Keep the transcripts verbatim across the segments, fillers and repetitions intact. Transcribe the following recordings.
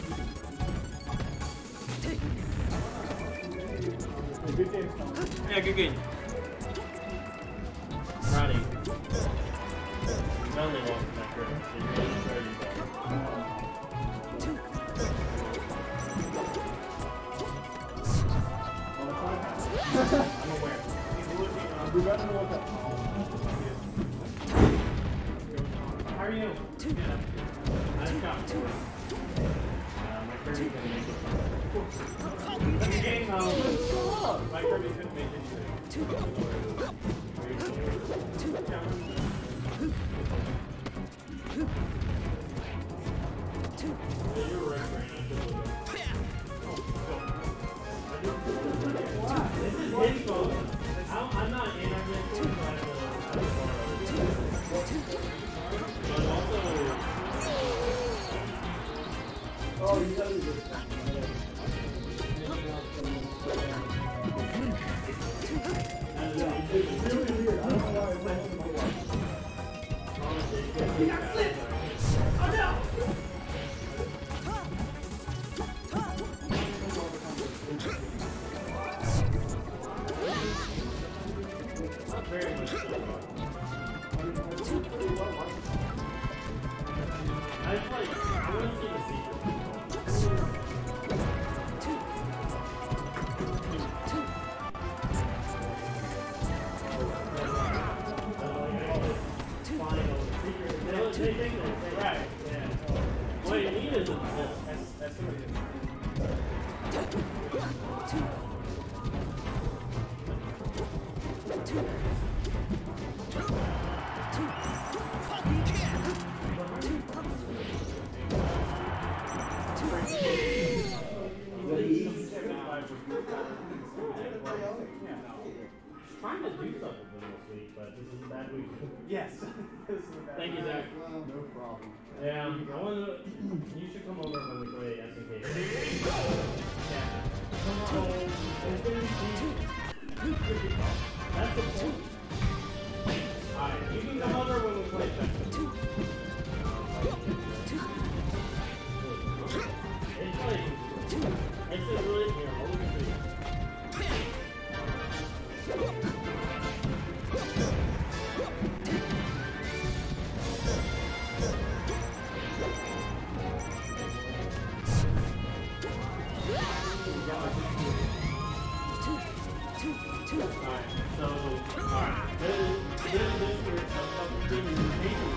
Good game. Yeah, good game. Roddy. Only one from that group, so you're really sure you go. I'm aware. We better know what that. How are you? Good. Nice job. Uh, my Kirby couldn't make it. That's a game though. My Kirby couldn't make it either. Yeah, you're right, Brandon. This is his phone. I'm, I'm not in on this one, but I have to But also... Oh, you gotta be good. It's really weird. I don't know why it went to my wife. He got slipped! Oh no! Not very much. I just like, I want to see the secret. They think they're right, yeah. What you need is a that's, that's what it is. Trying to do something with this week, but this is a bad week. Yes. This is a bad Thank you, Zach. No problem. Yeah, I want to. You should come over when we play S N K. Yeah. Come on. It's gonna be easy. That's the point. Alright, you can come over when we play S N K. It's like, it's a really, here, hold it for you. Alright, so, alright, this is this year, a fucking thing is amazing.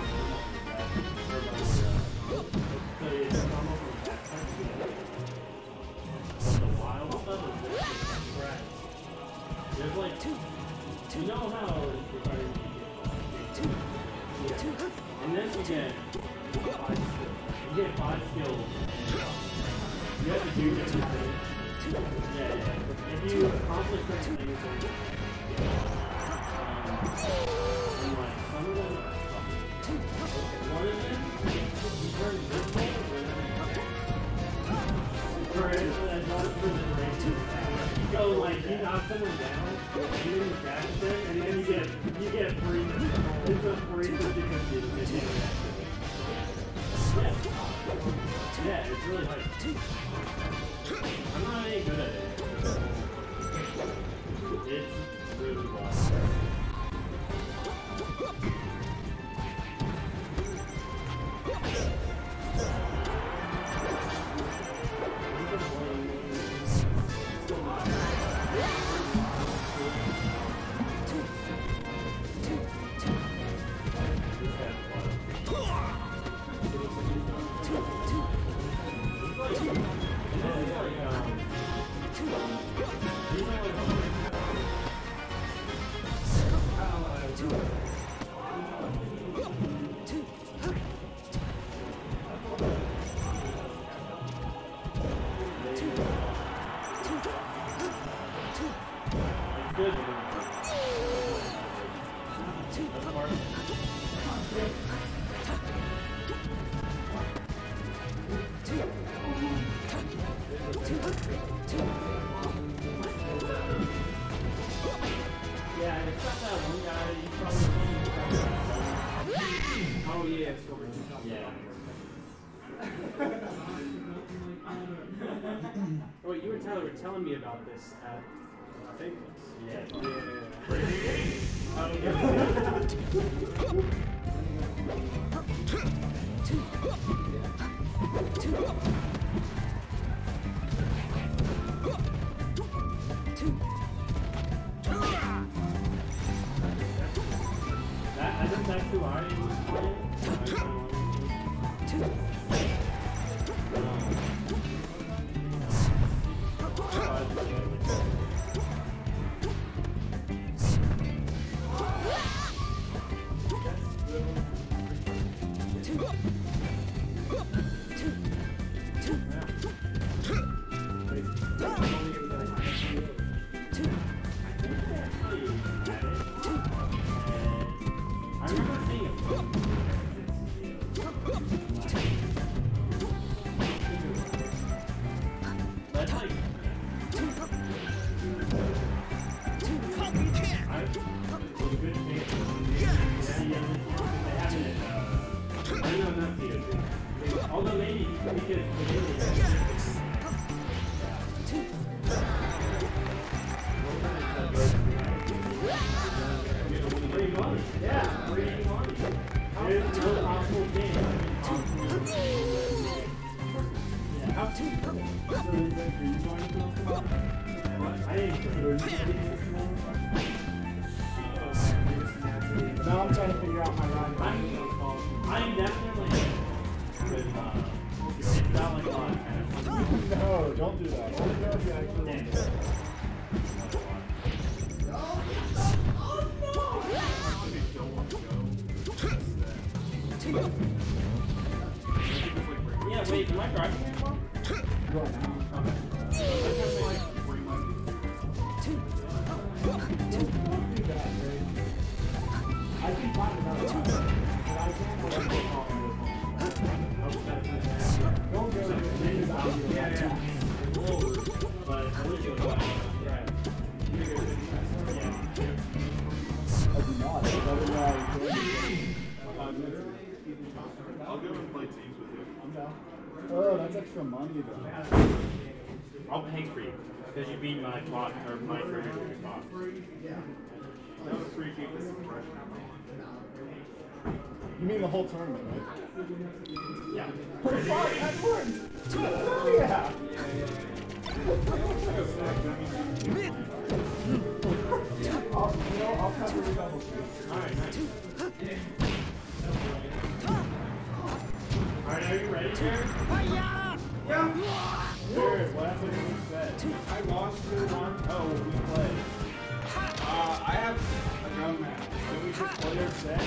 So it's come over that country. But the wild stuff is just fresh. There's like, you know how it's like, yeah. And then you get five skills. You get five skills. You have to do different things. Yeah, yeah. If you accomplish certain things, then, um, and like, some of them are fucking, one of them, you turn this way, for it, as long as for the duration, you go like, you knock someone down, you then dash them, and then you get, you get free, it's a free fifty fifty to get you yeah. Yeah, it's really hard. I'm not any good at it. It's really wild. brother was telling me about this at uh, Faithless. Yeah. Yeah. I don't get That, I think that's who I was playing. I remember seeing it. That's like. I, it was a good chance. Yeah, yeah, they have it. Uh, I don't know enough to get. Although maybe because free money. Yeah, free money. There's no possible game. Yeah, how to? I Now I'm trying to figure out my rhyme. I'm, I'm definitely with, uh, it's not like a lot of kind of No, don't do that. Only go if you actually want to. Yeah, wait, am I driving here tomorrow? You are now. Don't do that, right? I keep talking about that. But I can't let them call me. Don't go to the Yeah, yeah. But I wish it was like, yeah. I do not. I don't know how you can. I'll go and play teams with you. I'm down. Oh, that's extra money though. I'll pay for you because you beat my clock or my career clock. I would appreciate this impression. You mean the whole tournament, right? Yeah. Oh, fuck, that worked! Oh, yeah! I'll, you know, I'll cover the double speed. Alright, nice. Alright, are you ready, Jared? Yeah. Jared, what happened to you set? I lost two one. Oh, we played. Uh, I have a drum match. Can we just play our set?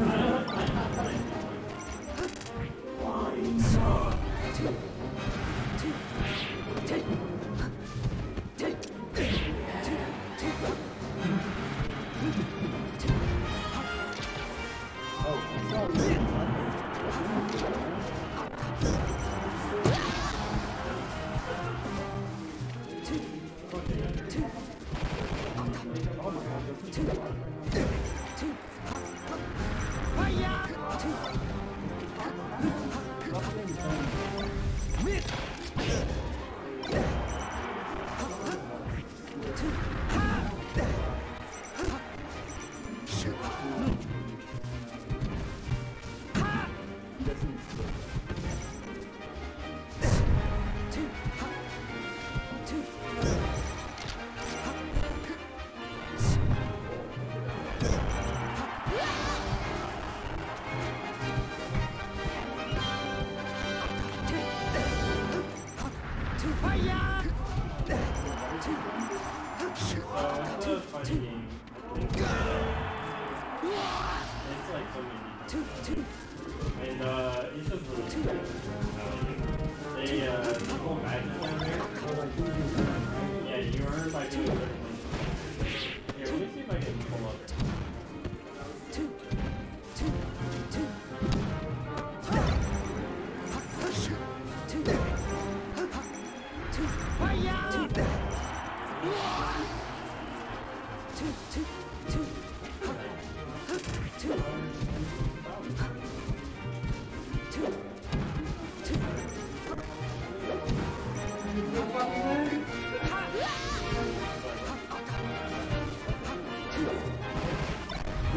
And uh, it's just really cool. They uh, people magic down there. Yeah, you earn by doing certain things. Here, let me see if I can pull up.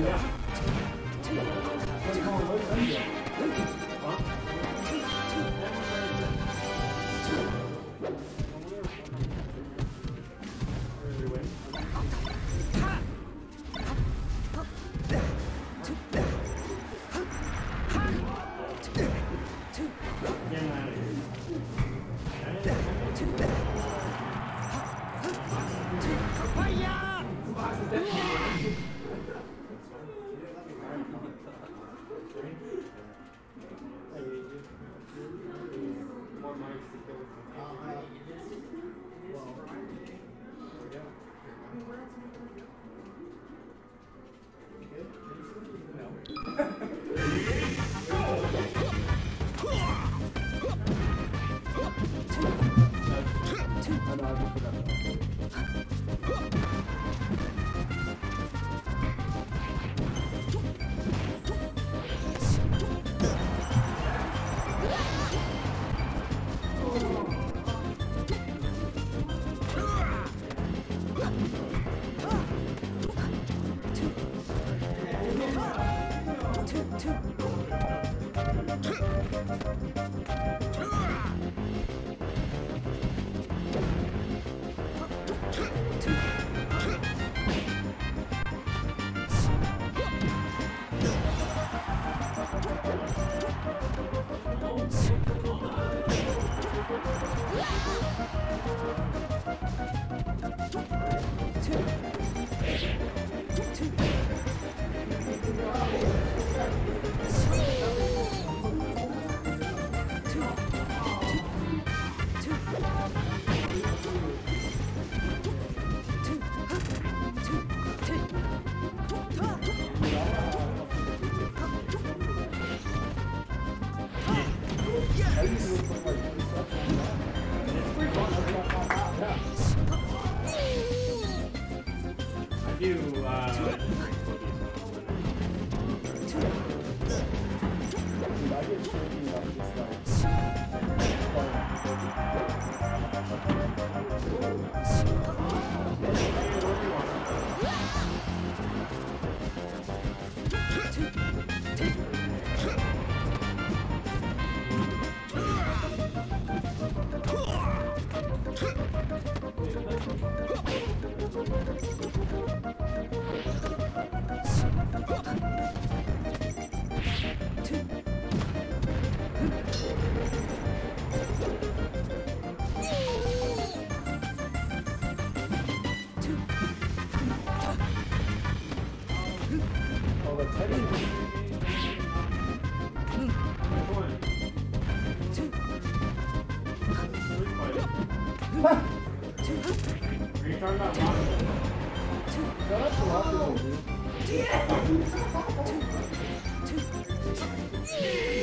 What do you call it? What's that? Yeah.